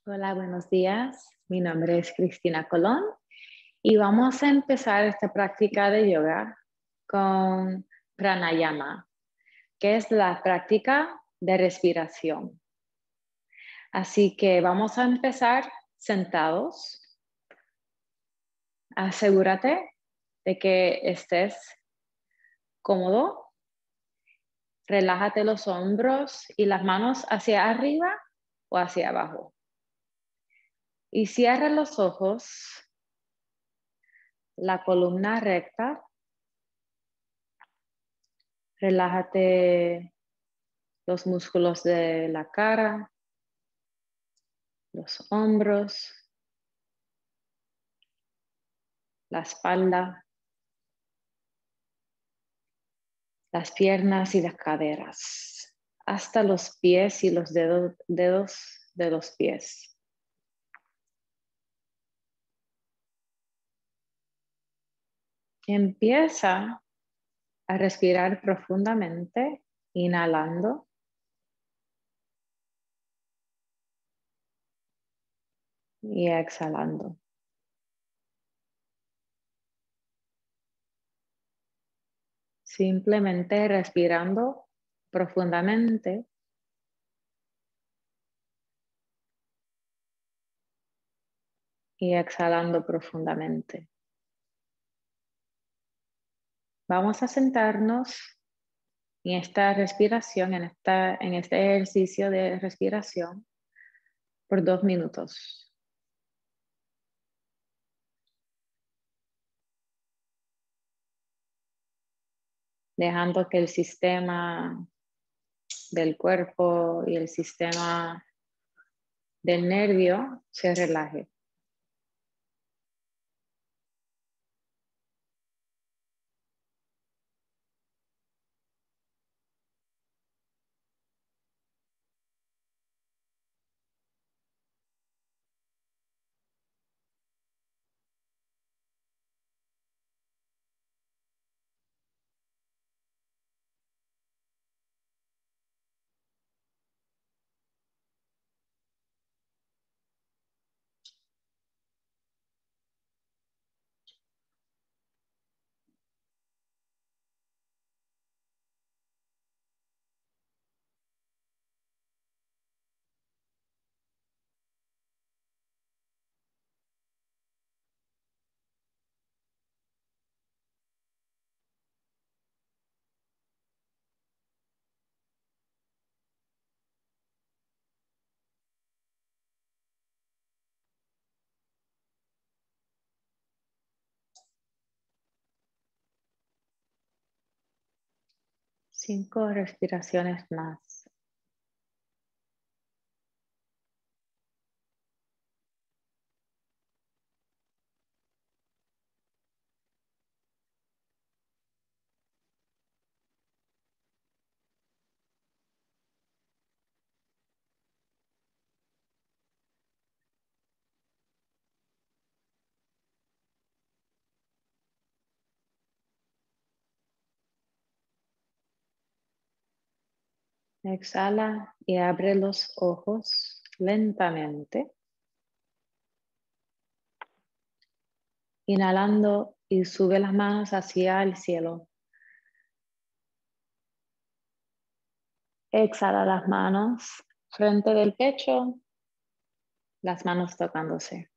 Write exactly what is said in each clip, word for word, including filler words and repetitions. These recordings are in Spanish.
Hola, buenos días. Mi nombre es Cristina Colón y vamos a empezar esta práctica de yoga con pranayama, que es la práctica de respiración. Así que vamos a empezar sentados. Asegúrate de que estés cómodo. Relájate los hombros y las manos hacia arriba o hacia abajo. Y cierra los ojos, la columna recta. Relájate los músculos de la cara, los hombros, la espalda, las piernas y las caderas, hasta los pies y los dedos, dedos de los pies. Empieza a respirar profundamente, inhalando. Y exhalando. Simplemente respirando profundamente. Y exhalando profundamente. Vamos a sentarnos en esta respiración, en, esta, en este ejercicio de respiración por dos minutos. Dejando que el sistema del cuerpo y el sistema del nervio se relaje. Cinco respiraciones más. Exhala y abre los ojos lentamente. Inhalando y sube las manos hacia el cielo. Exhala las manos frente del pecho, las manos tocándose.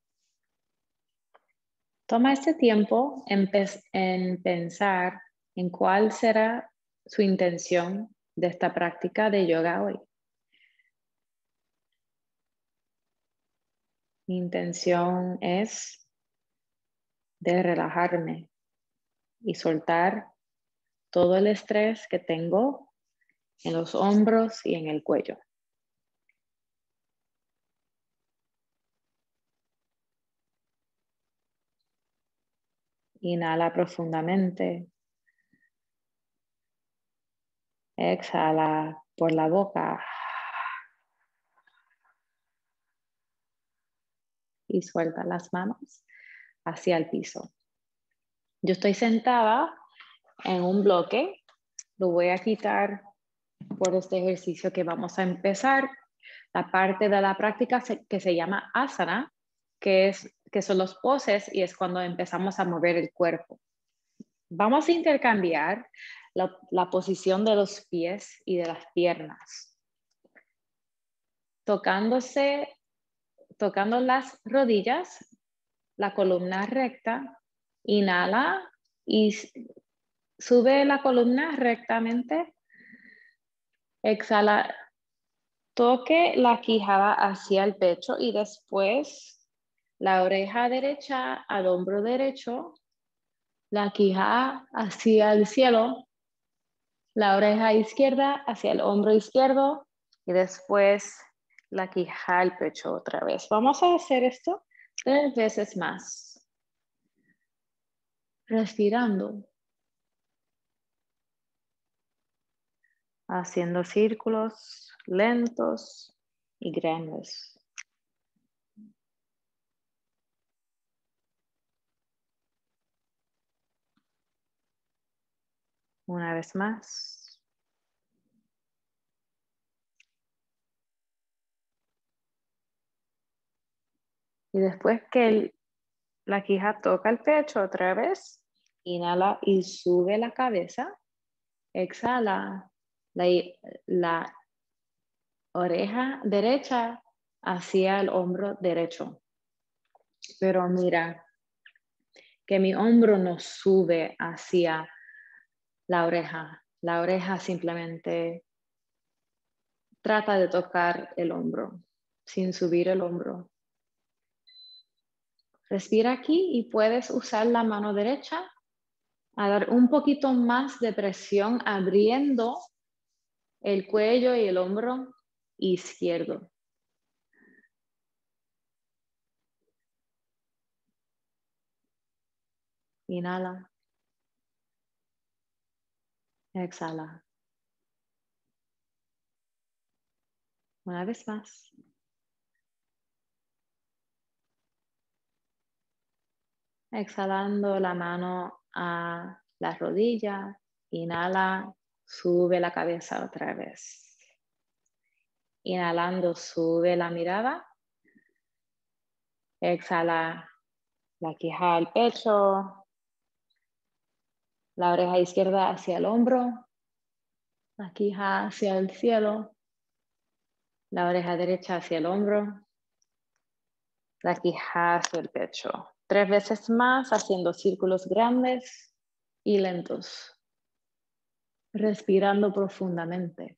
Toma este tiempo en, en pensar en cuál será su intención de esta práctica de yoga hoy. Mi intención es de relajarme y soltar todo el estrés que tengo en los hombros y en el cuello. Inhala profundamente. Exhala por la boca. Y suelta las manos hacia el piso. Yo estoy sentada en un bloque. Lo voy a quitar por este ejercicio que vamos a empezar. la parte de la práctica que se llama asana, que, es, que son los poses y es cuando empezamos a mover el cuerpo. Vamos a intercambiar la, la posición de los pies y de las piernas. Tocándose, tocando las rodillas, la columna recta, inhala y sube la columna rectamente. Exhala, toque la quijada hacia el pecho y después la oreja derecha al hombro derecho, la quijada hacia el cielo, la oreja izquierda hacia el hombro izquierdo y después la quijada al pecho otra vez. Vamos a hacer esto tres veces más. Respirando. Haciendo círculos lentos y grandes. Una vez más. Y después que el, la quija toca el pecho otra vez, inhala y sube la cabeza. Exhala la, la oreja derecha hacia el hombro derecho. Pero mira, que mi hombro no sube hacia la oreja. La oreja simplemente trata de tocar el hombro, sin subir el hombro. Respira aquí y puedes usar la mano derecha a dar un poquito más de presión abriendo el cuello y el hombro izquierdo. Inhala. Exhala. Una vez más. Exhalando la mano a la rodilla. Inhala, sube la cabeza otra vez. Inhalando, sube la mirada. Exhala la quija al pecho. La oreja izquierda hacia el hombro. La quija hacia el cielo. La oreja derecha hacia el hombro. La quija hacia el pecho. Tres veces más haciendo círculos grandes y lentos. Respirando profundamente.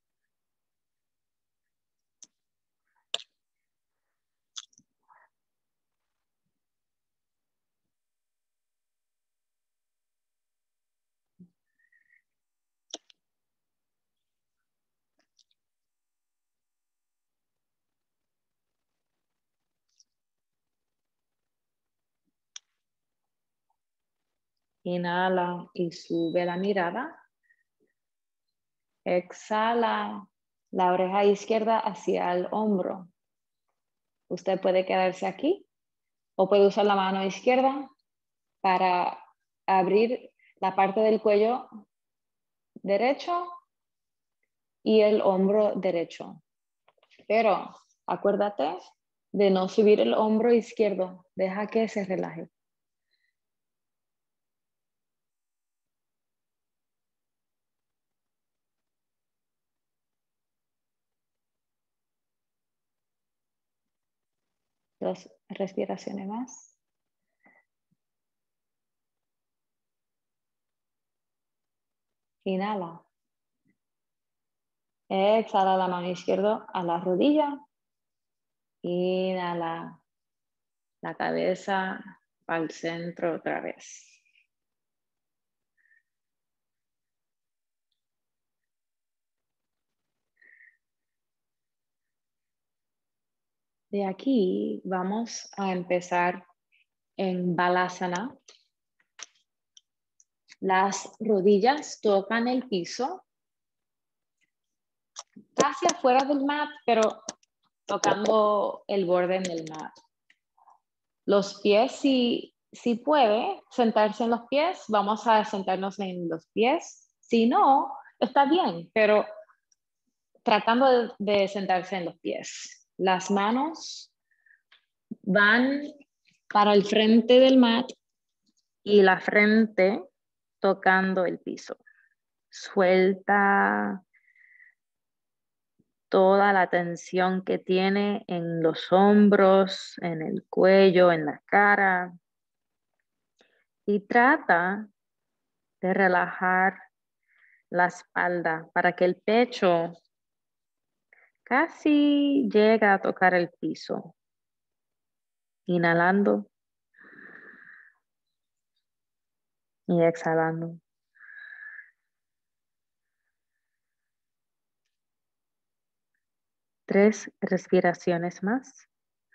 Inhala y sube la mirada. Exhala la oreja izquierda hacia el hombro. Usted puede quedarse aquí o puede usar la mano izquierda para abrir la parte del cuello derecho y el hombro derecho. Pero acuérdate de no subir el hombro izquierdo. Deja que se relaje. Dos respiraciones más. Inhala. Exhala la mano izquierda a la rodilla. Inhala la cabeza al centro otra vez. De aquí vamos a empezar en Balasana. Las rodillas tocan el piso, casi afuera del mat, pero tocando el borde del mat. Los pies, si, si puede sentarse en los pies, vamos a sentarnos en los pies. Si no, está bien, pero tratando de, de sentarse en los pies. Las manos van para el frente del mat y la frente tocando el piso. Suelta toda la tensión que tiene en los hombros, en el cuello, en la cara. Y trata de relajar la espalda para que el pecho casi llegue a tocar el piso. Inhalando y exhalando. Tres respiraciones más.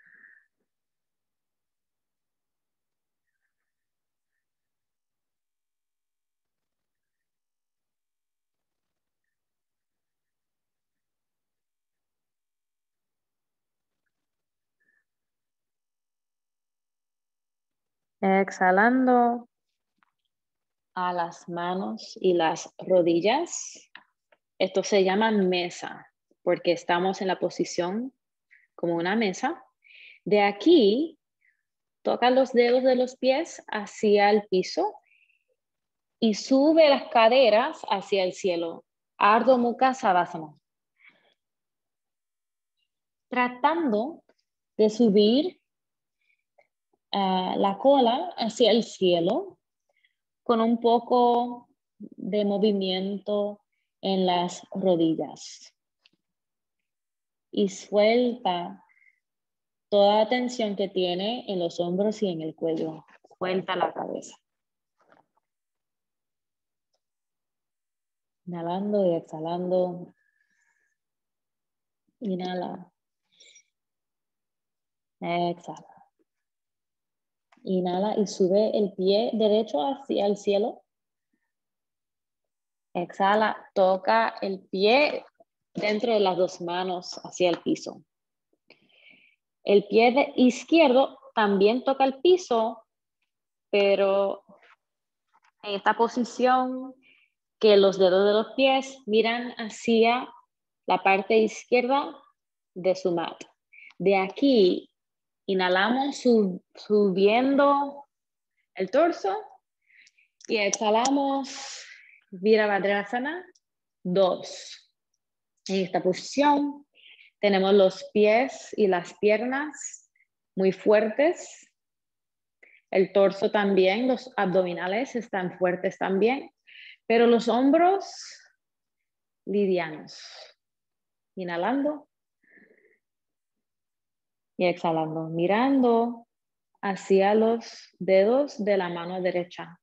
Exhalando a las manos y las rodillas. Esto se llama mesa porque estamos en la posición como una mesa. De aquí, toca los dedos de los pies hacia el piso y sube las caderas hacia el cielo. Ardha Mukha Savasana. Tratando de subir uh, la cola hacia el cielo con un poco de movimiento en las rodillas. Y suelta toda la tensión que tiene en los hombros y en el cuello. Suelta la cabeza. Inhalando y exhalando. Inhala. Exhala. Inhala y sube el pie derecho hacia el cielo. Exhala, toca el pie dentro de las dos manos hacia el piso. El pie de izquierdo también toca el piso, pero en esta posición que los dedos de los pies miran hacia la parte izquierda de su mat. De aquí, inhalamos sub, subiendo el torso y exhalamos Virabhadrasana dos. En esta posición tenemos los pies y las piernas muy fuertes. El torso también, los abdominales están fuertes también, pero los hombros livianos. Inhalando y exhalando, mirando hacia los dedos de la mano derecha.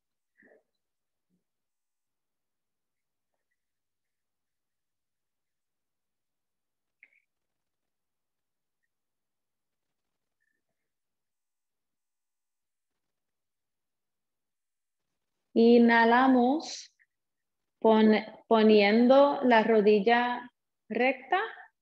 Inhalamos pon, poniendo la rodilla recta.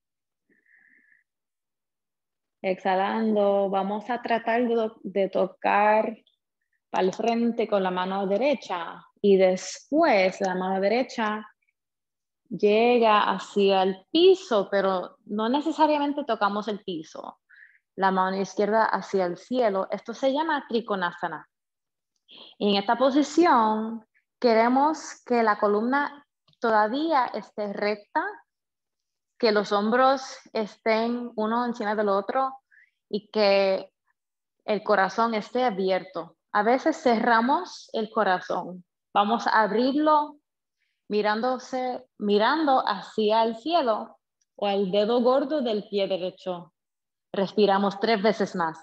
Exhalando, vamos a tratar de, de tocar para el frente con la mano derecha y después la mano derecha llega hacia el piso, pero no necesariamente tocamos el piso. La mano izquierda hacia el cielo. Esto se llama Trikonasana. Y en esta posición queremos que la columna todavía esté recta, que los hombros estén uno encima del otro y que el corazón esté abierto. A veces cerramos el corazón. Vamos a abrirlo mirándose, mirando hacia el cielo o al dedo gordo del pie derecho. Respiramos tres veces más.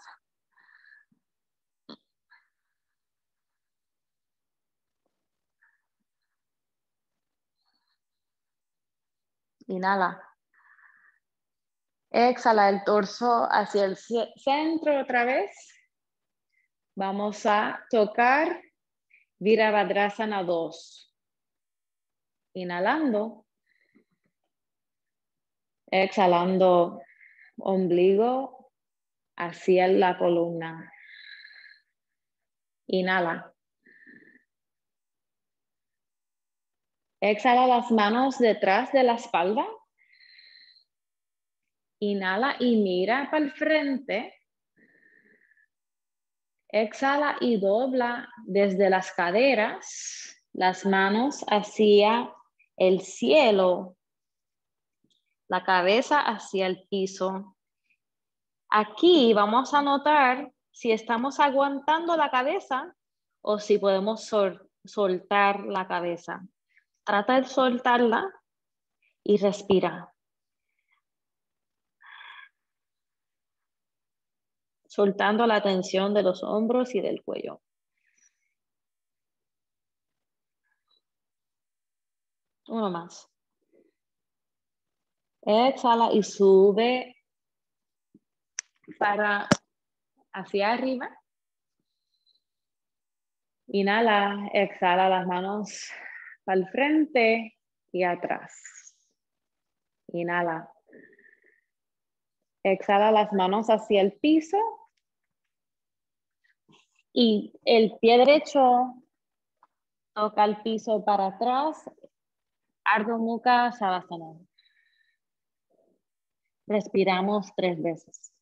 Inhala. Exhala el torso hacia el centro otra vez. Vamos a tocar Virabhadrasana dos. Inhalando. Exhalando ombligo hacia la columna. Inhala. Exhala las manos detrás de la espalda. Inhala y mira para el frente. Exhala y dobla desde las caderas, las manos hacia el cielo, la cabeza hacia el piso. Aquí vamos a notar si estamos aguantando la cabeza o si podemos sol- soltar la cabeza. Trata de soltarla y respira. Soltando la tensión de los hombros y del cuello. Uno más. Exhala y sube para hacia arriba. Inhala, exhala las manos para el frente y atrás. Inhala. Exhala las manos hacia el piso. Y el pie derecho toca el piso para atrás. Ardha Mukha Savasana. Respiramos tres veces.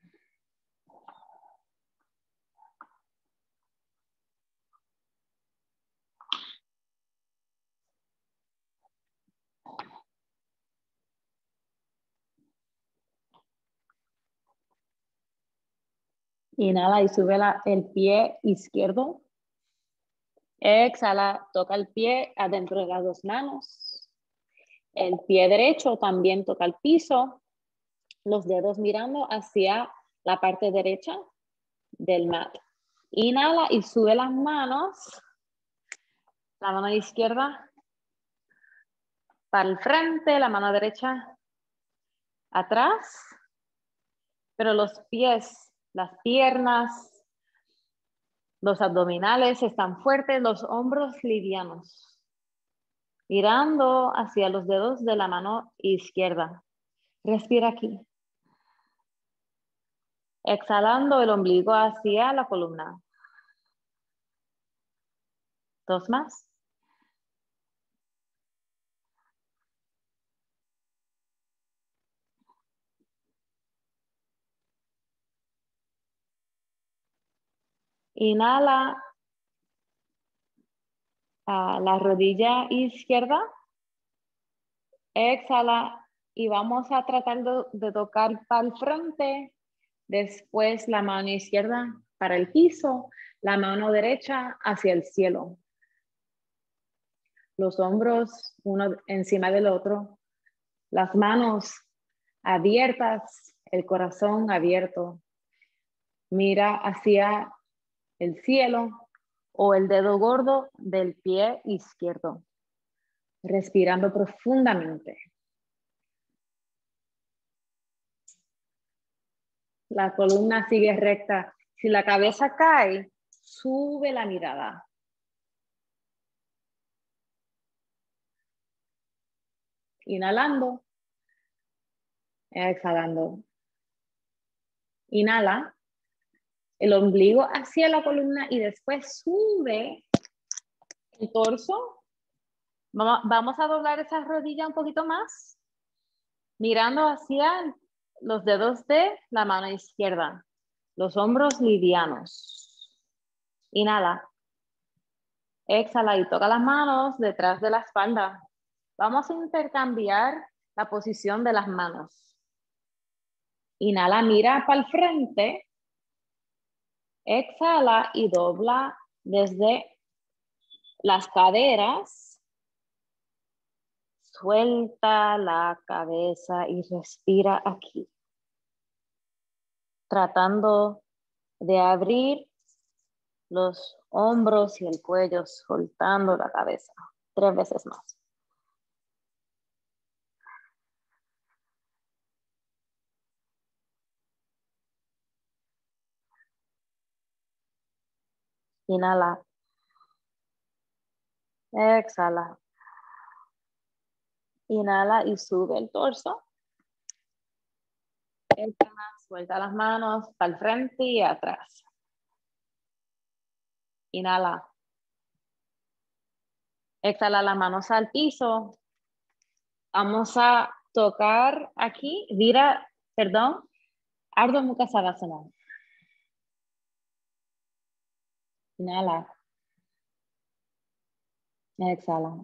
Inhala y sube la, el pie izquierdo. Exhala, toca el pie adentro de las dos manos. El pie derecho también toca el piso. Los dedos mirando hacia la parte derecha del mat. Inhala y sube las manos. La mano izquierda para el frente, la mano derecha atrás. Pero los pies, las piernas, los abdominales están fuertes, los hombros livianos. Mirando hacia los dedos de la mano izquierda. Respira aquí. Exhalando el ombligo hacia la columna. Dos más. Inhala a la rodilla izquierda. Exhala y vamos a tratar de, de tocar para el frente. Después la mano izquierda para el piso, la mano derecha hacia el cielo. Los hombros uno encima del otro, las manos abiertas, el corazón abierto. Mira hacia el cielo o el dedo gordo del pie izquierdo. Respirando profundamente. La columna sigue recta. Si la cabeza cae, sube la mirada. Inhalando. Exhalando. Inhala. El ombligo hacia la columna y después sube el torso. Vamos a doblar esa rodilla un poquito más. Mirando hacia los dedos de la mano izquierda. Los hombros livianos. Inhala. Exhala y toca las manos detrás de la espalda. Vamos a intercambiar la posición de las manos. Inhala, mira para el frente. Exhala y dobla desde las caderas. Suelta la cabeza y respira aquí. Tratando de abrir los hombros y el cuello, soltando la cabeza. Tres veces más. Inhala. Exhala. Inhala y sube el torso. Exhala, suelta las manos para el frente y atrás. Inhala. Exhala las manos al piso. Vamos a tocar aquí. Mira perdón, Ardha Mukha Savasana. Inhala. Exhala.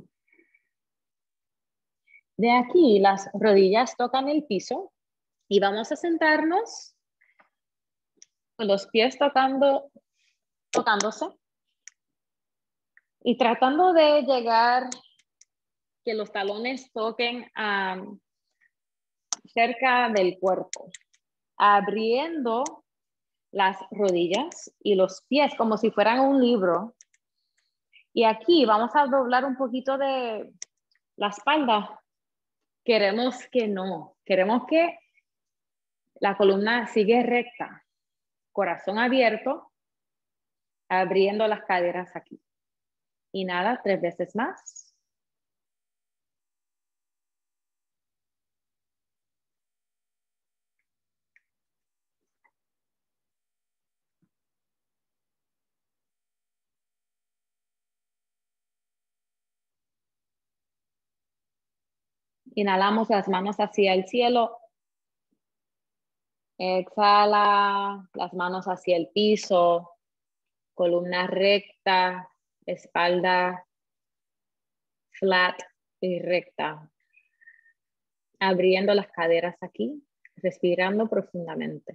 De aquí las rodillas tocan el piso y vamos a sentarnos con los pies tocando, tocándose y tratando de llegar que los talones toquen um, cerca del cuerpo, abriendo las rodillas y los pies como si fueran un libro. Y aquí vamos a doblar un poquito de la espalda. Queremos que no, queremos que la columna sigue recta, corazón abierto, abriendo las caderas aquí. Inhala tres veces más. Inhalamos las manos hacia el cielo. Exhala las manos hacia el piso. Columna recta, espalda flat y recta. Abriendo las caderas aquí, respirando profundamente.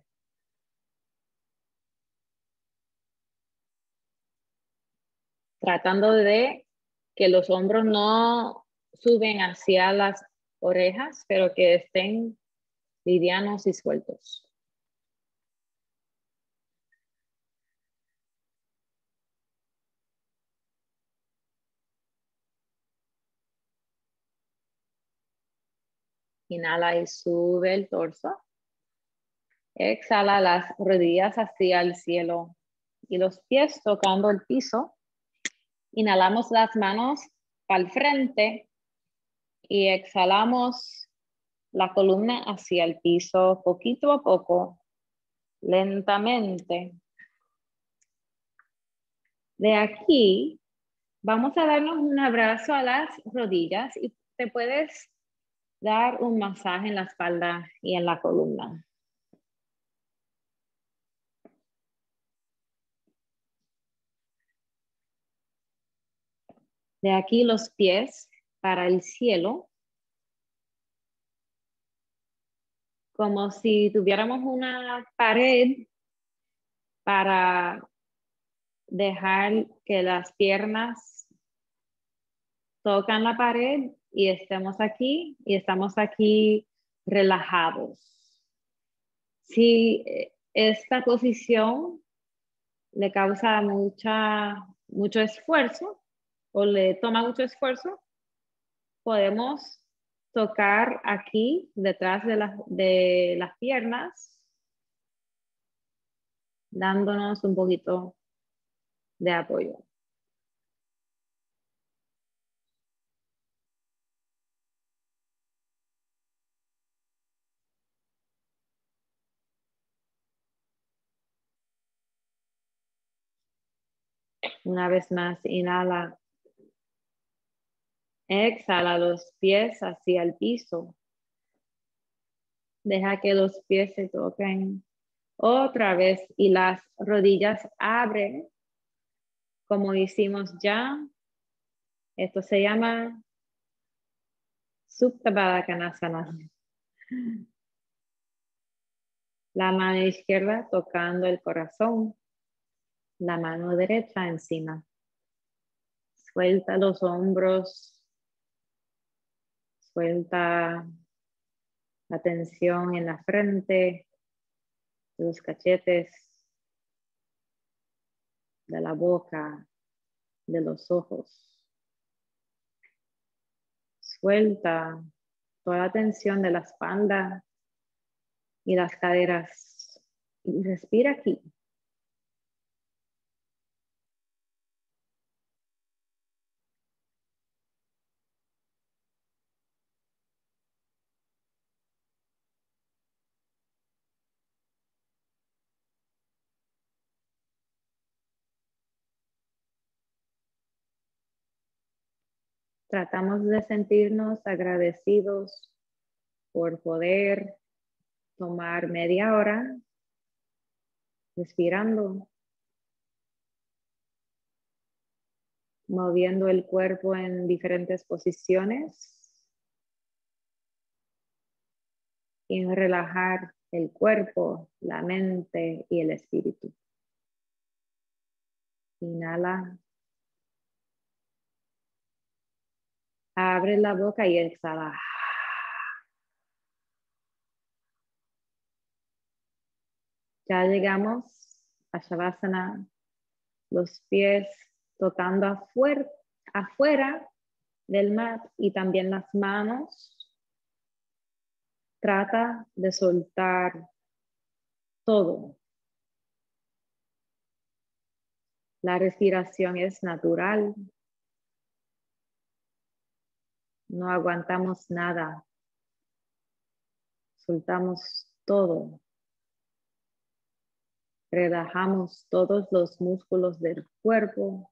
Tratando de que los hombros no suben hacia las orejas, pero que estén livianos y sueltos. Inhala y sube el torso. Exhala las rodillas hacia el cielo y los pies tocando el piso. Inhalamos las manos al frente y exhalamos la columna hacia el piso poquito a poco, lentamente. De aquí vamos a darnos un abrazo a las rodillas y te puedes dar un masaje en la espalda y en la columna. De aquí los pies para el cielo, como si tuviéramos una pared para dejar que las piernas tocan la pared y estemos aquí y estamos aquí relajados. Si esta posición le causa mucha, mucho esfuerzo o le toma mucho esfuerzo, podemos tocar aquí detrás de, la, de las piernas, dándonos un poquito de apoyo. Una vez más, inhala. Exhala los pies hacia el piso. Deja que los pies se toquen otra vez y las rodillas abren, como hicimos ya. Esto se llama Supta Baddha Konasana. La mano izquierda tocando el corazón, la mano derecha encima. Suelta los hombros, suelta la tensión en la frente, los cachetes, de la boca, de los ojos. Suelta toda la tensión de la espalda y las caderas. Y respira aquí. Tratamos de sentirnos agradecidos por poder tomar media hora respirando, moviendo el cuerpo en diferentes posiciones y en relajar el cuerpo, la mente y el espíritu. Inhala. Abre la boca y exhala. Ya llegamos a Shavasana, los pies tocando afuera, afuera del mat y también las manos. Trata de soltar todo. La respiración es natural. No aguantamos nada. Soltamos todo. Relajamos todos los músculos del cuerpo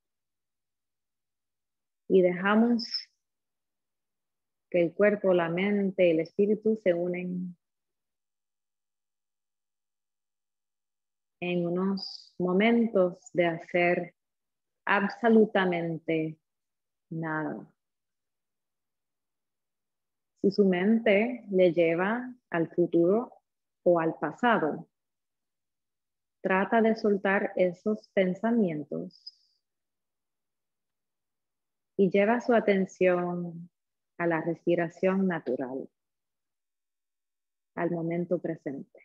y dejamos que el cuerpo, la mente y el espíritu se unen en unos momentos de hacer absolutamente nada. Si su mente le lleva al futuro o al pasado, trata de soltar esos pensamientos y lleva su atención a la respiración natural, al momento presente.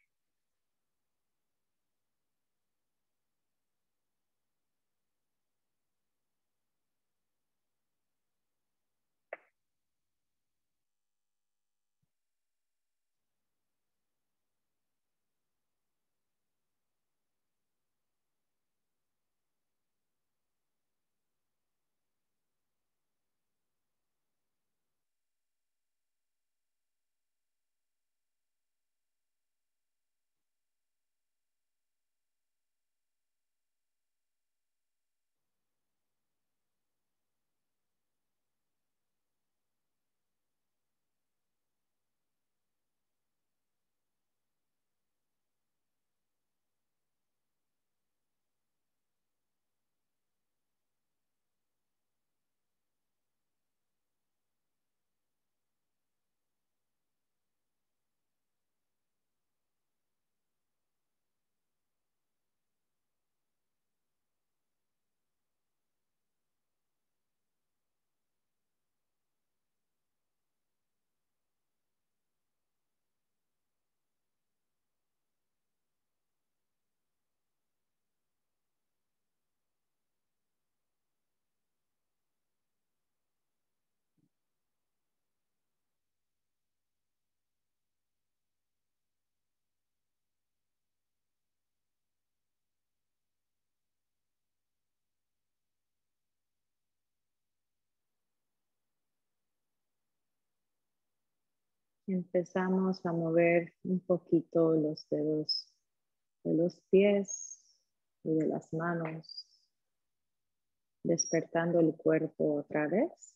Empezamos a mover un poquito los dedos de los pies y de las manos, despertando el cuerpo otra vez.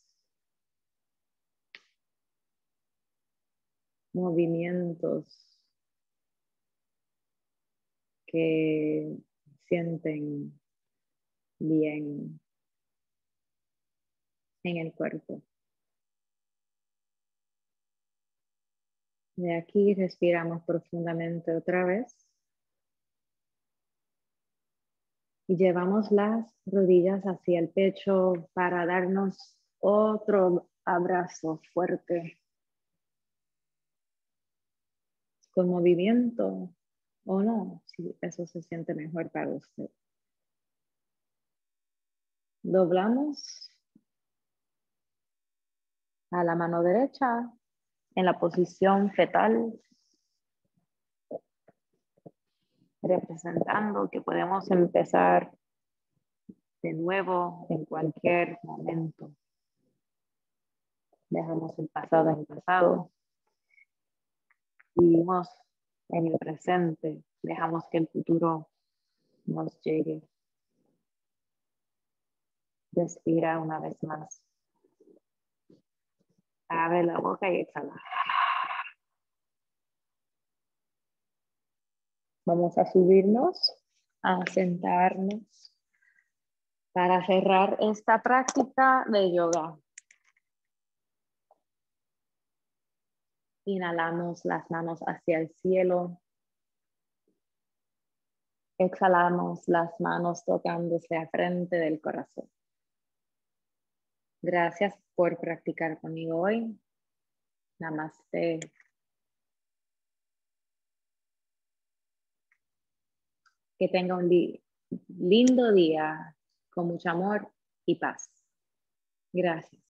Movimientos que sienten bien en el cuerpo. De aquí respiramos profundamente otra vez. Y llevamos las rodillas hacia el pecho para darnos otro abrazo fuerte. Con movimiento o no, si eso se siente mejor para usted. Doblamos a la mano derecha en la posición fetal, representando que podemos empezar de nuevo en cualquier momento. Dejamos el pasado en el pasado. Vivimos en el presente. Dejamos que el futuro nos llegue. Respira una vez más. Abre la boca y exhala. Vamos a subirnos, a sentarnos para cerrar esta práctica de yoga. Inhalamos las manos hacia el cielo. Exhalamos las manos tocándose a frente del corazón. Gracias por practicar conmigo hoy. Namaste. Que tenga un lindo día con mucho amor y paz. Gracias.